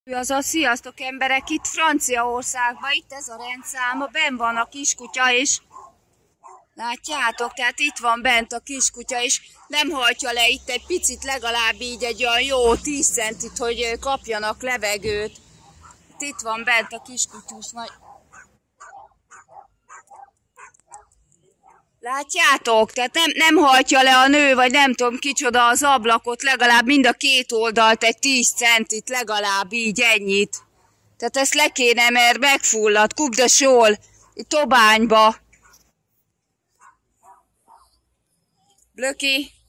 Sziasztok emberek, itt Franciaországban, itt ez a rendszáma, benn van a kiskutya is. Látjátok, tehát itt van bent a kiskutya is, nem hajtja le itt egy picit, legalább így egy olyan jó 10 centit, hogy kapjanak levegőt. Itt van bent a kiskutyus majd. Látjátok? Tehát nem hajtja le a nő, vagy nem tudom kicsoda az ablakot, legalább mind a két oldalt egy 10 centit, legalább így ennyit. Tehát ezt le kéne, mert megfullad, Kubdesol, itt Tobányba. Blöki.